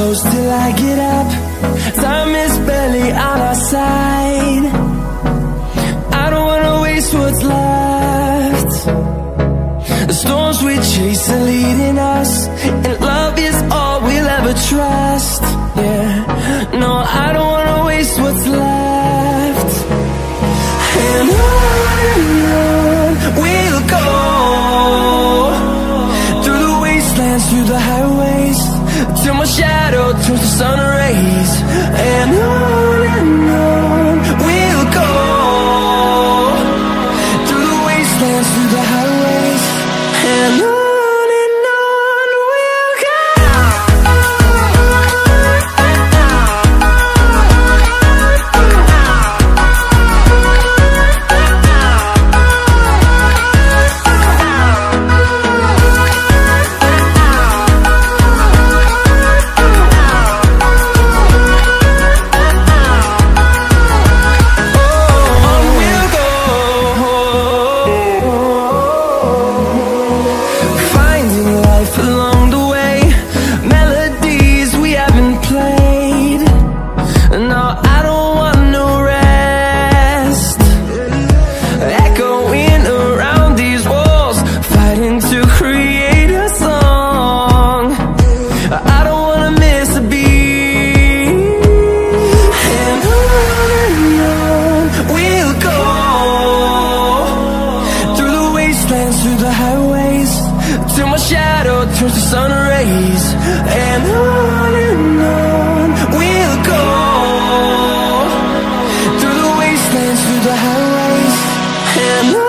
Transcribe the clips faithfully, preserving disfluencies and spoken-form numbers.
close till I get up. Time is barely on our side. I don't wanna waste what's left. The storms we chase are leading us, and love is all we'll ever trust. Yeah, no, I don't wanna waste what's left. And on and on we'll go, through the wastelands, through the highways, till my shadow turns to sun rays. And on and on we'll go, through the wastelands, through the highways, and on. Through the highways, till my shadow turns to sun rays. And on and on we'll go, through the wastelands, through the highways, and on.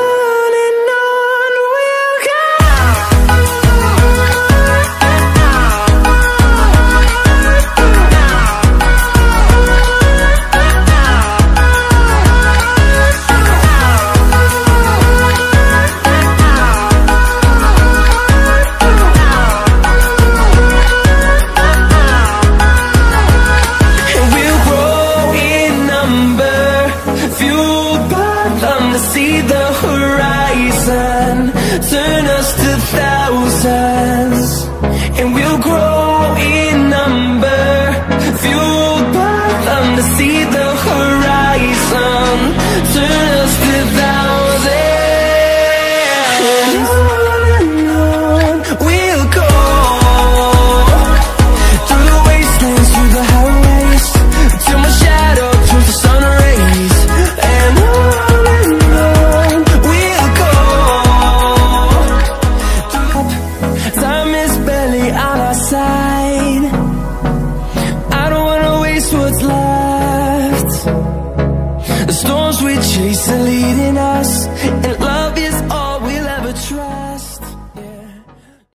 See the horizon, turn us to thousands, and we'll grow in number, fueled by them. To see the horizon, turn us to thousands, and on and on we'll go, through the wastelands, through the highways, till my shadow turns to sun rays. And on. I don't wanna waste what's left. The storms we chase are leading us, and love